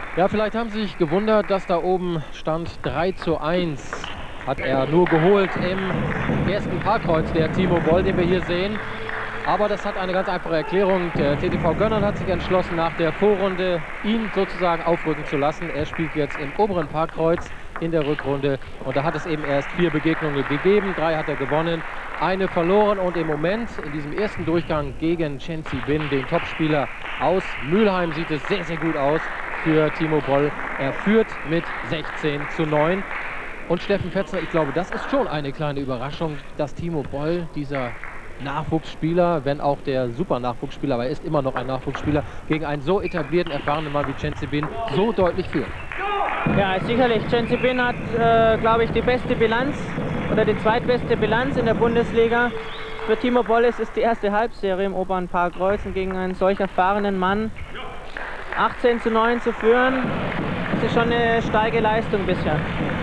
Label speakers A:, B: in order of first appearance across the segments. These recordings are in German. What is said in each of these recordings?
A: Ja, vielleicht haben Sie sich gewundert, dass da oben stand 3:1. Hat er nur geholt im ersten Paarkreuz, der Timo Boll, den wir hier sehen. Aber das hat eine ganz einfache Erklärung. Der TTV Gönnern hat sich entschlossen, nach der Vorrunde ihn sozusagen aufrücken zu lassen. Er spielt jetzt im oberen Paarkreuz in der Rückrunde. Und da hat es eben erst 4 Begegnungen gegeben. 3 hat er gewonnen, eine verloren. Und im Moment, in diesem ersten Durchgang gegen Chen Zibin, den Topspieler aus Mülheim, sieht es sehr, sehr gut aus für Timo Boll. Er führt mit 16:9. Und Steffen Fetzner, ich glaube, das ist schon eine kleine Überraschung, dass Timo Boll, dieser Nachwuchsspieler, wenn auch der Super-Nachwuchsspieler, aber er ist immer noch ein Nachwuchsspieler, gegen einen so etablierten, erfahrenen Mann wie Chen Zibin so deutlich führt.
B: Ja, sicherlich. Chen Zibin hat, glaube ich, die beste Bilanz oder die zweitbeste Bilanz in der Bundesliga. Für Timo Boll ist es die erste Halbserie im oberen Paarkreuz und gegen einen solch erfahrenen Mann 18:9 zu führen, das ist schon eine starke Leistung bisher.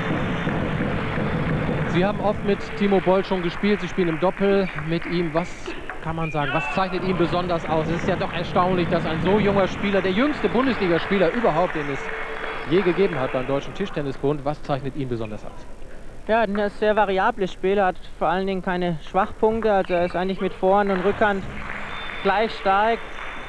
A: Sie haben oft mit Timo Boll schon gespielt, Sie spielen im Doppel mit ihm. Was kann man sagen, was zeichnet ihn besonders aus? Es ist ja doch erstaunlich, dass ein so junger Spieler, der jüngste Bundesligaspieler überhaupt, den es je gegeben hat beim Deutschen Tischtennisbund, was zeichnet ihn besonders aus?
B: Ja, ein sehr variables Spiel, hat vor allen Dingen keine Schwachpunkte, also er ist eigentlich mit Vorhand und Rückhand gleich stark.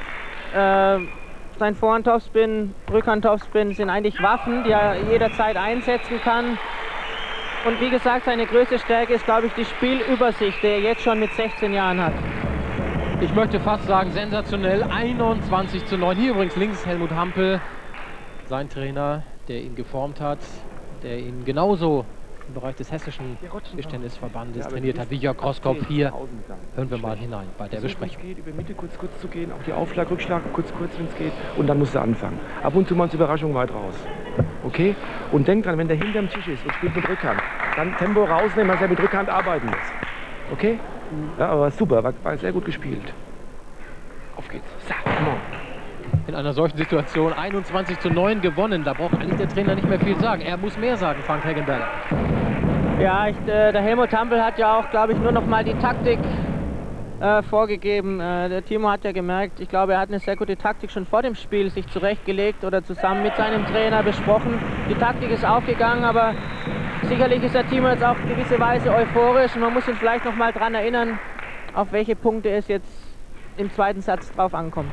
B: Sein Vorhand-Topspin, Rückhand-Topspin sind eigentlich Waffen, die er jederzeit einsetzen kann. Und wie gesagt, seine größte Stärke ist, glaube ich, die Spielübersicht, die er jetzt schon mit 16 Jahren hat.
A: Ich möchte fast sagen, sensationell, 21:9. Hier übrigens links Helmut Hampel, sein Trainer, der ihn geformt hat, der ihn genauso im Bereich des hessischen Tischtennisverbandes trainiert hat, wie Jörg Roskopf. Hier hören wir mal hinein bei der Besprechung.
C: Geht, über Mitte kurz zu gehen, auf die Aufschlag, Rückschlag, kurz, wenn es geht. Und dann musst du anfangen. Ab und zu mal als Überraschung weit raus. Okay? Und denk dran, wenn der hinterm Tisch ist und spielt mit Rückhand, dann Tempo rausnehmen, dass er mit Rückhand arbeiten muss. Okay? Ja, aber super, war sehr gut gespielt. Auf geht's. So, come on.
A: In einer solchen Situation 21:9 gewonnen. Da braucht eigentlich der Trainer nicht mehr viel sagen. Er muss mehr sagen, Frank Heggenberger.
B: Ja, der Helmut Hampel hat ja auch, glaube ich, nur noch mal die Taktik vorgegeben. Der Timo hat ja gemerkt, ich glaube, er hat eine sehr gute Taktik schon vor dem Spiel sich zurechtgelegt oder zusammen mit seinem Trainer besprochen. Die Taktik ist aufgegangen, aber sicherlich ist der Timo jetzt auf gewisse Weise euphorisch und man muss ihn vielleicht noch mal daran erinnern, auf welche Punkte es jetzt im zweiten Satz drauf ankommt.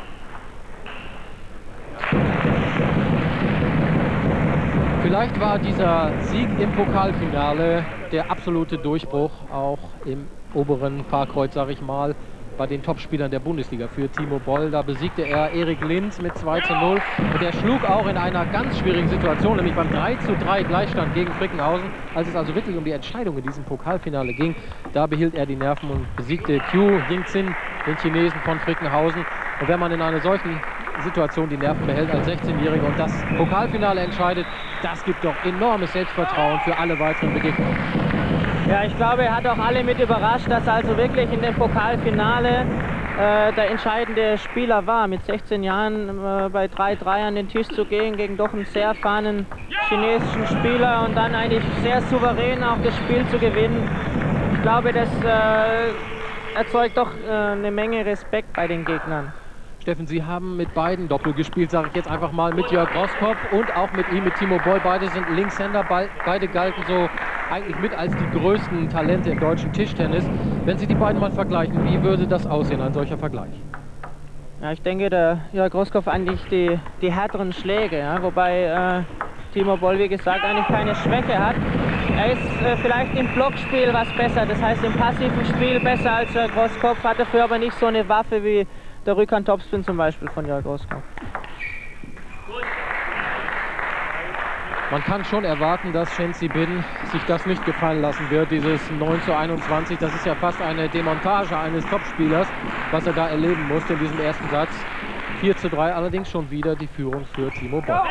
A: Vielleicht war dieser Sieg im Pokalfinale der absolute Durchbruch, auch im oberen Paarkreuz, sage ich mal, bei den Topspielern der Bundesliga für Timo Boll. Da besiegte er Erik Linz mit 2:0 und er schlug auch in einer ganz schwierigen Situation, nämlich beim 3:3 Gleichstand gegen Frickenhausen, als es also wirklich um die Entscheidung in diesem Pokalfinale ging. Da behielt er die Nerven und besiegte Qiu Yingzin, den Chinesen von Frickenhausen. Und wenn man in einer solchen Situation die Nerven behält als 16-Jähriger und das Pokalfinale entscheidet, das gibt doch enormes Selbstvertrauen für alle weiteren Begegnungen.
B: Ja, ich glaube, er hat auch alle mit überrascht, dass also wirklich in dem Pokalfinale der entscheidende Spieler war. Mit 16 Jahren bei 3:3 an den Tisch zu gehen gegen doch einen sehr erfahrenen chinesischen Spieler und dann eigentlich sehr souverän auch das Spiel zu gewinnen. Ich glaube, das erzeugt doch eine Menge Respekt bei den Gegnern.
A: Steffen, Sie haben mit beiden Doppel gespielt, sage ich jetzt einfach mal, mit Jörg Roskopf und auch mit ihm, mit Timo Boll. Beide sind Linkshänder, beide galten so eigentlich mit als die größten Talente im deutschen Tischtennis. Wenn Sie die beiden mal vergleichen, wie würde das aussehen, ein solcher Vergleich?
B: Ja, ich denke, der Jörg Roskopf eigentlich die härteren Schläge, ja, wobei Timo Boll, wie gesagt, eigentlich keine Schwäche hat. Er ist vielleicht im Blockspiel was besser, das heißt im passiven Spiel besser als Jörg Roskopf, hat dafür aber nicht so eine Waffe wie der Rückhand-Topspin zum Beispiel von Jörg Roskopf.
A: Man kann schon erwarten, dass Chen Zibin sich das nicht gefallen lassen wird, dieses 9:21. Das ist ja fast eine Demontage eines Topspielers, was er da erleben musste in diesem ersten Satz. 4:3 allerdings schon wieder die Führung für Timo Boll.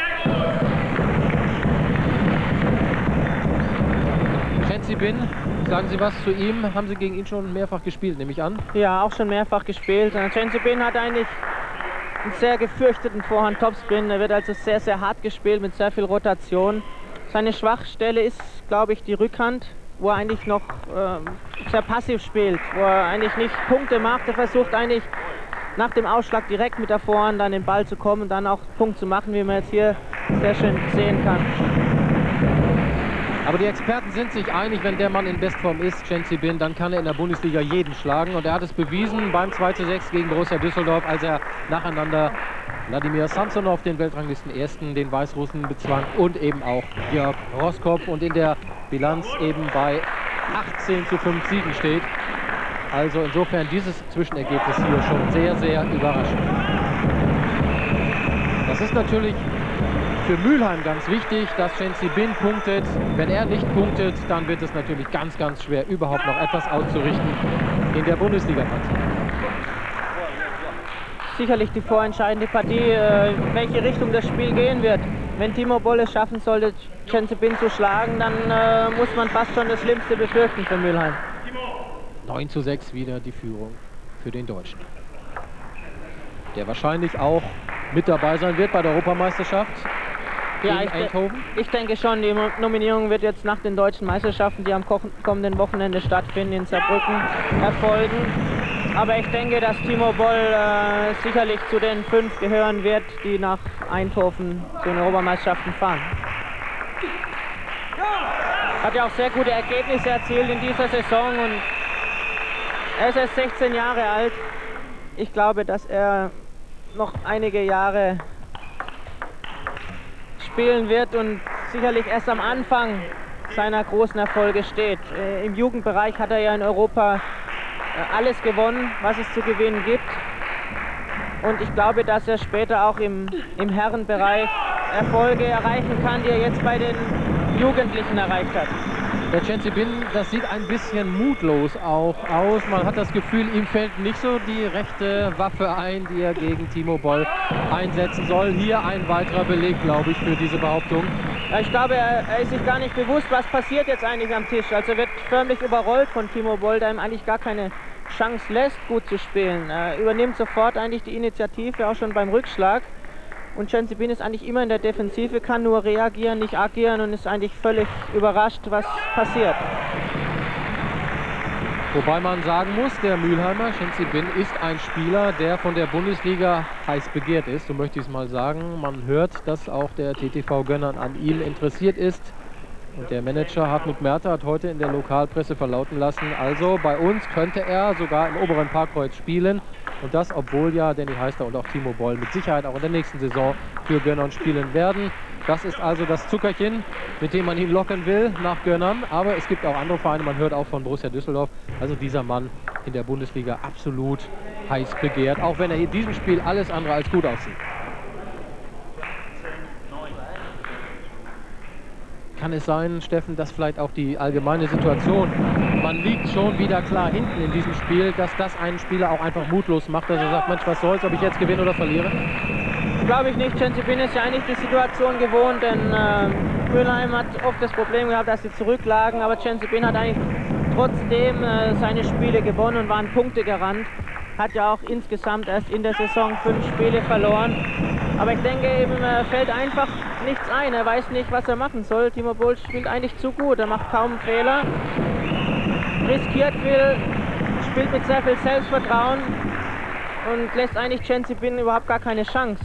A: Chen Zibin, sagen Sie was zu ihm? Haben Sie gegen ihn schon mehrfach gespielt, nehme ich an?
B: Ja, auch schon mehrfach gespielt. Chen Zibin hat eigentlich einen sehr gefürchteten Vorhand-Topspin. Er wird also sehr, sehr hart gespielt mit sehr viel Rotation. Seine Schwachstelle ist, glaube ich, die Rückhand, wo er eigentlich noch sehr passiv spielt, wo er eigentlich nicht Punkte macht. Er versucht eigentlich nach dem Ausschlag direkt mit der Vorhand an den Ball zu kommen und dann auch Punkt zu machen, wie man jetzt hier sehr schön sehen kann.
A: Aber die Experten sind sich einig, wenn der Mann in Bestform ist, Chen Zibin, dann kann er in der Bundesliga jeden schlagen. Und er hat es bewiesen beim 2:6 gegen Borussia Düsseldorf, als er nacheinander Wladimir Samsonov, den Weltranglisten-Ersten, den Weißrussen bezwang und eben auch Jörg Roskopf und in der Bilanz eben bei 18:5 Siegen steht. Also insofern dieses Zwischenergebnis hier schon sehr, sehr überraschend. Das ist natürlich für Mülheim ganz wichtig, dass Chen Zibin punktet. Wenn er nicht punktet, dann wird es natürlich ganz, ganz schwer, überhaupt noch etwas auszurichten in der Bundesliga-Partie.
B: Sicherlich die vorentscheidende Partie, welche Richtung das Spiel gehen wird. Wenn Timo Boll es schaffen sollte, Chen Zibin zu schlagen, dann muss man fast schon das Schlimmste befürchten für Mülheim.
A: 9:6 wieder die Führung für den Deutschen, der wahrscheinlich auch mit dabei sein wird bei der Europameisterschaft.
B: Ja, ich denke schon, die Nominierung wird jetzt nach den deutschen Meisterschaften, die am kommenden Wochenende stattfinden, in Saarbrücken erfolgen. Aber ich denke, dass Timo Boll sicherlich zu den 5 gehören wird, die nach Eindhoven zu den Europameisterschaften fahren. Hat ja auch sehr gute Ergebnisse erzielt in dieser Saison und er ist erst 16 Jahre alt. Ich glaube, dass er noch einige Jahre spielen wird und sicherlich erst am Anfang seiner großen Erfolge steht. Im Jugendbereich hat er ja in Europa alles gewonnen, was es zu gewinnen gibt. Und ich glaube, dass er später auch im Herrenbereich Erfolge erreichen kann, die er jetzt bei den Jugendlichen erreicht hat.
A: Der Chen Zibin, das sieht ein bisschen mutlos auch aus. Man hat das Gefühl, ihm fällt nicht so die rechte Waffe ein, die er gegen Timo Boll einsetzen soll. Hier ein weiterer Beleg, glaube ich, für diese Behauptung.
B: Ja, ich glaube, er ist sich gar nicht bewusst, was passiert jetzt eigentlich am Tisch. Also er wird förmlich überrollt von Timo Boll, der ihm eigentlich gar keine Chance lässt, gut zu spielen. Er übernimmt sofort eigentlich die Initiative, auch schon beim Rückschlag. Und Chen Zibin ist eigentlich immer in der Defensive, kann nur reagieren, nicht agieren und ist eigentlich völlig überrascht, was passiert.
A: Wobei man sagen muss, der Mülheimer Chen Zibin ist ein Spieler, der von der Bundesliga heiß begehrt ist, so möchte ich es mal sagen. Man hört, dass auch der TTV Gönnern an ihm interessiert ist. Und der Manager Hartmut Märter hat heute in der Lokalpresse verlauten lassen, also bei uns könnte er sogar im oberen Parkkreuz spielen. Und das, obwohl ja Danny Heister und auch Timo Boll mit Sicherheit auch in der nächsten Saison für Gönnern spielen werden. Das ist also das Zuckerchen, mit dem man ihn locken will nach Gönnern. Aber es gibt auch andere Vereine, man hört auch von Borussia Düsseldorf. Also dieser Mann in der Bundesliga absolut heiß begehrt, auch wenn er in diesem Spiel alles andere als gut aussieht. Kann es sein, Steffen, dass vielleicht auch die allgemeine Situation, man liegt schon wieder klar hinten in diesem Spiel, dass das einen Spieler auch einfach mutlos macht, dass er sagt, Mensch, was soll's, ob ich jetzt gewinne oder verliere?
B: Glaube ich nicht. Chen Zibin ist ja eigentlich die Situation gewohnt, denn Mülheim hat oft das Problem gehabt, dass sie zurücklagen, aber Chen Zibin hat eigentlich trotzdem seine Spiele gewonnen und war an Punkte gerannt. Hat ja auch insgesamt erst in der Saison 5 Spiele verloren. Aber ich denke, ihm fällt einfach nichts ein. Er weiß nicht, was er machen soll. Timo Boll spielt eigentlich zu gut. Er macht kaum Fehler, riskiert viel, spielt mit sehr viel Selbstvertrauen und lässt eigentlich Chen Zibin überhaupt gar keine Chance.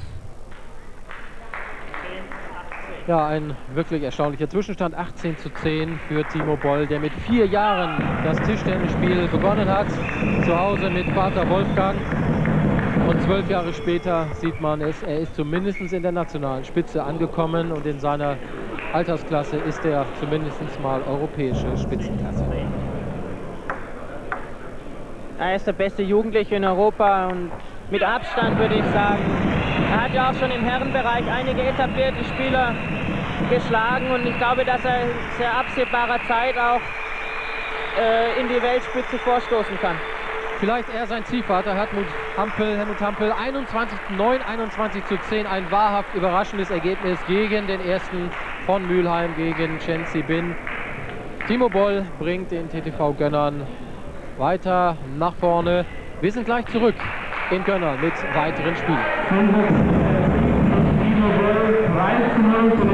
A: Ja, ein wirklich erstaunlicher Zwischenstand, 18:10 für Timo Boll, der mit 4 Jahren das Tischtennisspiel begonnen hat, zu Hause mit Vater Wolfgang. Und 12 Jahre später sieht man es, er ist zumindest in der nationalen Spitze angekommen und in seiner Altersklasse ist er zumindest mal europäische Spitzenklasse.
B: Er ist der beste Jugendliche in Europa und mit Abstand würde ich sagen. Er hat ja auch schon im Herrenbereich einige etablierte Spieler geschlagen und ich glaube, dass er in sehr absehbarer Zeit auch in die Weltspitze vorstoßen kann.
A: Vielleicht er sein Ziehvater, Helmut Hampel, 21:9, 21:10, ein wahrhaft überraschendes Ergebnis gegen den ersten von Mülheim, gegen Chen Zibin. Timo Boll bringt den TTV Gönnern weiter nach vorne. Wir sind gleich zurück in Gönnern mit weiteren Spielen.